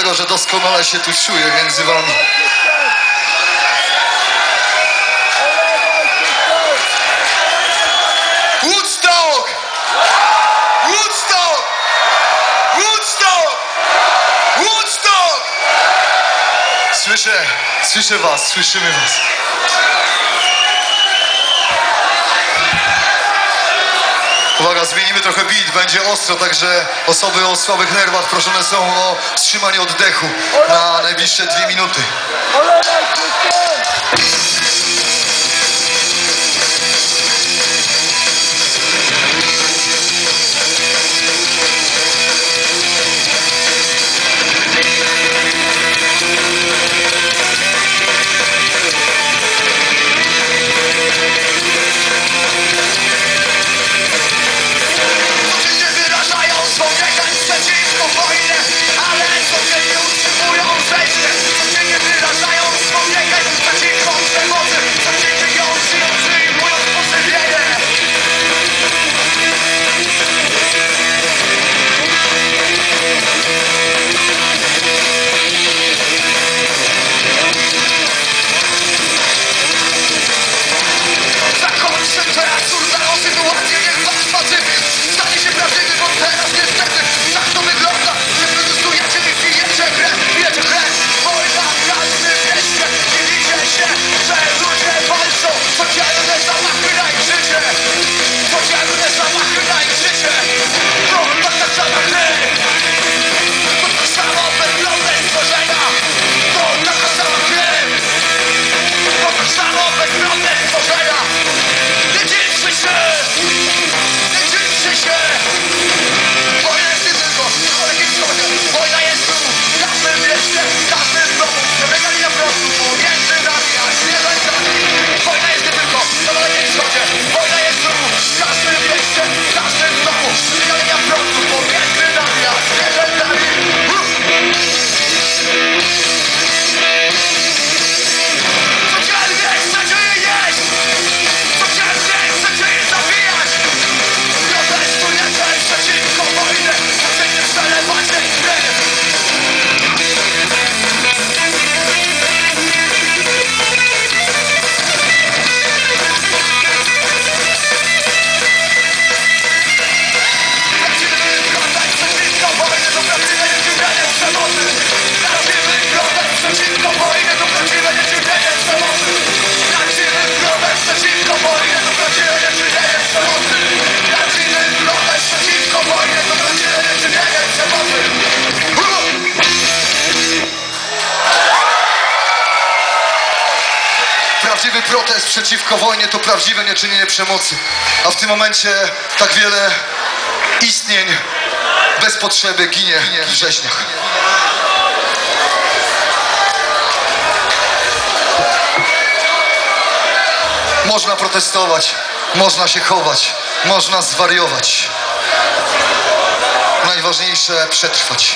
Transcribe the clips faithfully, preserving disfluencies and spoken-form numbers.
dlatego, że doskonale się tu czuję między wami. Woodstock! Woodstock! Woodstock! Woodstock! Słyszę, słyszę was, słyszymy was. Uwaga, zmienimy trochę beat, będzie ostro, także osoby o słabych nerwach proszone są o wstrzymanie oddechu na najbliższe dwie minuty. Prawdziwy protest przeciwko wojnie to prawdziwe nieczynienie przemocy. A w tym momencie tak wiele istnień bez potrzeby ginie w rzeźniach. Można protestować, można się chować, można zwariować. Najważniejsze przetrwać.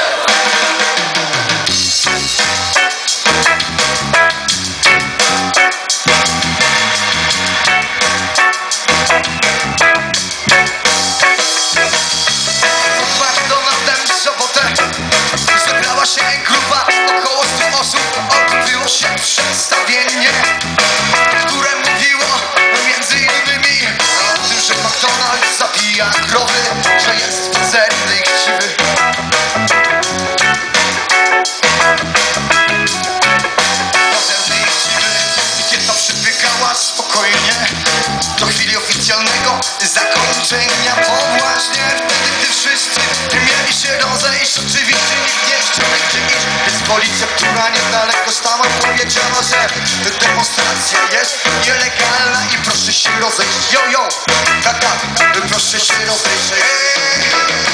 Przedstawienie, które mówiło między innymi o tym, że McDonald's zabija krowy, że jest pizzeryjny i chciwy. Pazerny i chciwy, dieta przybiegała spokojnie do chwili oficjalnego zakończenia, bo właśnie wtedy, gdy wszyscy mieli się rozejść, oczywiście nikt nie chciał nigdzie iść, więc policja, która niedaleko stała, powiedziała, że demonstracja jest nielegalna i proszę się rozejść. Yo, yo, tak, tak, proszę się rozejść. Hey.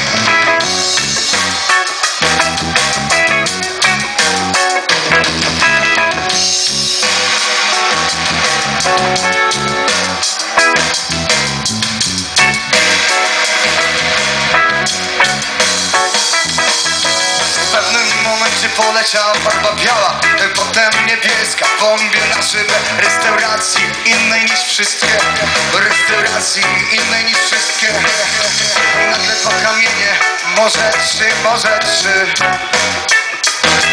W pewnym momencie poleciała farba biała, potem niebieska, w bombie na szybę restauracji innej niż wszystkie, restauracji innej niż wszystkie. I nagle dwa kamienie, może trzy, może trzy.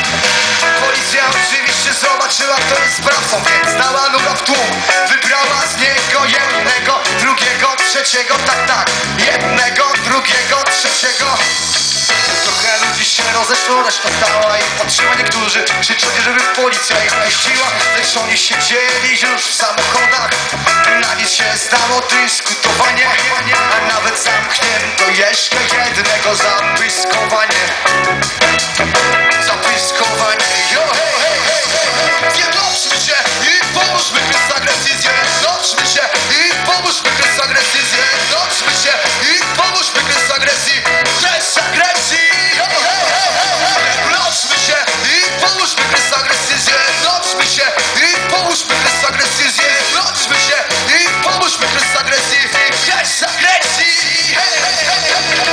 Policja oczywiście zobaczyła, kto jest sprawcą, więc dała nuga w tłum. Wybrała z niego jednego, drugiego, trzeciego, tak, tak. Jednego, drugiego, trzeciego. Trochę ludzi się rozeszło, reszta stała i patrzyła. Niektórzy krzyczeli, żeby policja ich puściła, lecz oni siedzieli już w samochodach. Na nic się stało dyskutowanie, a nawet zamknięto jeszcze jednego za pyskowanie. Za pyskowanie. Jo, hej, hej, hej, hej. Zjednoczmy się i pomóżmy kres agresji. Zjednoczmy się i pomóżmy kres agresji. Zjednoczmy się i pomóżmy kres agresji. Kres agresji. Jo, hej, hej, hej, hej. Zjednoczmy się i pomóżmy kres agresji. Zjednoczmy się i pomóżmy kres agresji. Zjednoczmy się i pomóżmy kres agresji. Kres agresji. Hej, hej, hej, hej.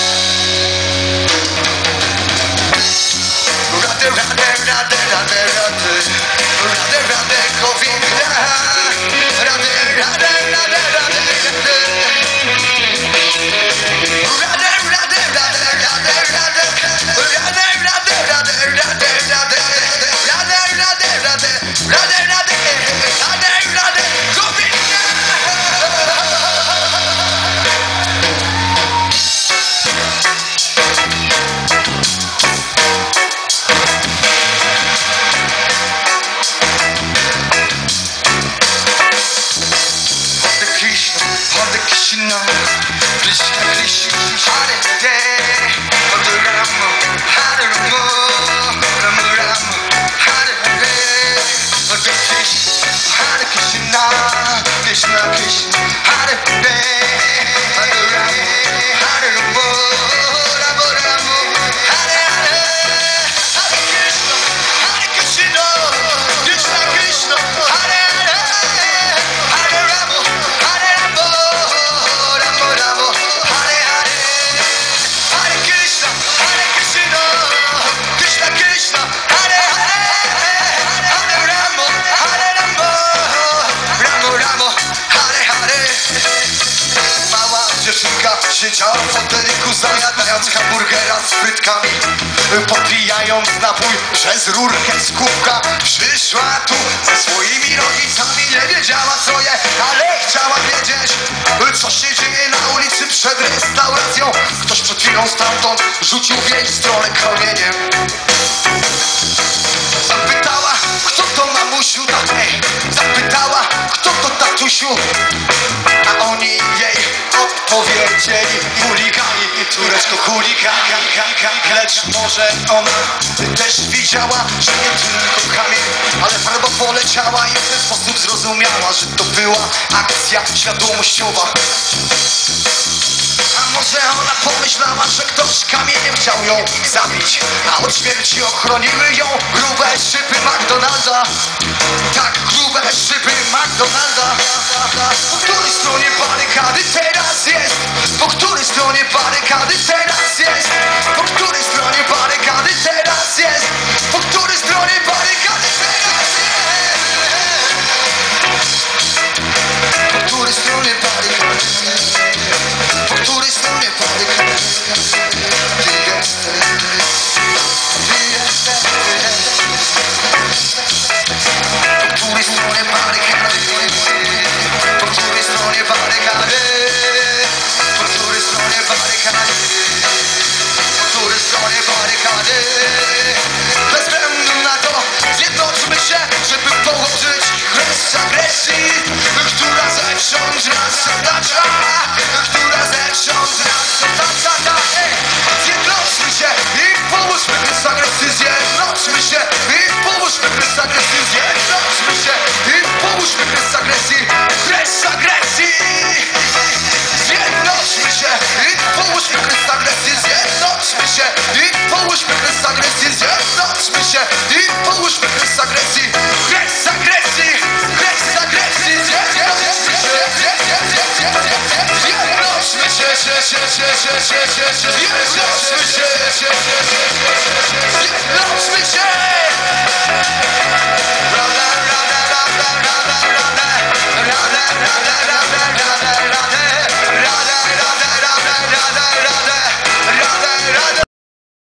Rady, rady, rady, rady, rady. Rady, rady, kowina. Rady, rady, rady, rady, rady. Rady, rady, rady, rady, rady. Rady, rady, rady, rady, rady. Rady, rady, rady, rady, rady. Rady, rady, kowina. Hare Krishna, Krishna Krishna, Hare Hare, Hare Rama, Hare Rama, Rama Rama, Hare Hare, Hare Krishna, Hare Krishna, Krishna Krishna, Hare Hare, Hare Rama, Hare Rama, Rama Rama, Hare Hare, Hare Krishna, Hare Krishna, Krishna Krishna, Hare Hare, Hare Rama, Hare Rama. Dziewczynka siedziała w foteliku, zajadając hamburgera z frytkami, popijając napój przez rurkę z kubka. Przyszła tu ze swoimi rodzicami, nie wiedziała co je, ale chciała wiedzieć, co się dzieje na ulicy przed restauracją. Ktoś przed chwilą stamtąd rzucił w jej stronę kamieniem. Zapytała, kto to mamusiu, tak, ej. Zapytała, kto to tatusiu, a oni jej odpowiedzieli: chuligani, Tureczko chuliganka. Lecz może ona też widziała, że nie tylko kamień, ale farba poleciała i w ten sposób zrozumiała, że to była akcja świadomościowa. A może ona pomyślała, że ktoś kamieniem chciał ją zabić, a od śmierci ochroniły ją grube szyby McDonalda. Tak, grube szyby McDonalda. Po której stronie barykady teraz jest? Po której stronie barykady teraz jest? Po której stronie barykady teraz jest? Po której stronie barykady teraz jest? Po której stronie barykady? Po której stronie barykady? Ty jesteś, ty jesteś, ty jesteś. Po której stronie barykady? Po której stronie barykady? Po której stronie barykady? Po której stronie barykady? Bez względu na to zjednoczmy się, żeby położyć kres agresji, która zewsząd nas otacza, która zewsząd nas otacza. Zjednoczmy się i pomóżmy kres agresji. Zjednoczmy się i pomóżmy kres agresji. Zjednoczmy się i pomóżmy kres agresji. Kres agresji. Zjednoczmy się i pomóżmy kres agresji. Zjednoczmy się i pomóżmy kres agresji. Zjednoczmy się i pomóżmy kres agresji. Kres agresji. Kres agresji. Zjednoczmy się. Zjednoczmy się. Zjednoczmy się. Zjednoczmy się.